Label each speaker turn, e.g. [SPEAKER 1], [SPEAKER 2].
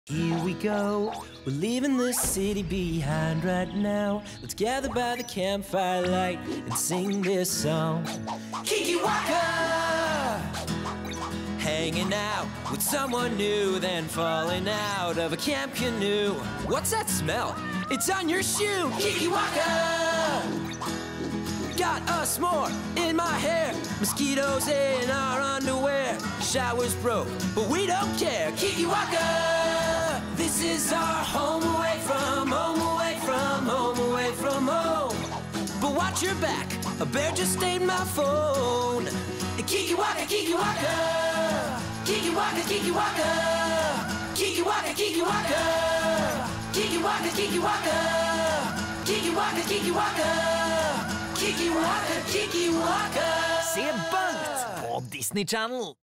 [SPEAKER 1] Here we go, we're leaving the city behind right now. Let's gather by the campfire light and sing this song. Kikiwaka! Hanging out with someone new, then falling out of a camp canoe. What's that smell? It's on your shoe! Kikiwaka! Got a s'more in my hair, mosquitoes in our underwear. Showers broke, but we don't care. Kikiwaka! This is our home away from home, away from home, away from home. But watch your back, a bear just stayed my phone. Kikiwaka, Kikiwaka! Kikiwaka, Kikiwaka! Kikiwaka, Kikiwaka! Kikiwaka, Kikiwaka! Kikiwaka, Kikiwaka! Kikiwaka, Kikiwaka!
[SPEAKER 2] Se Bungt på Disney Channel.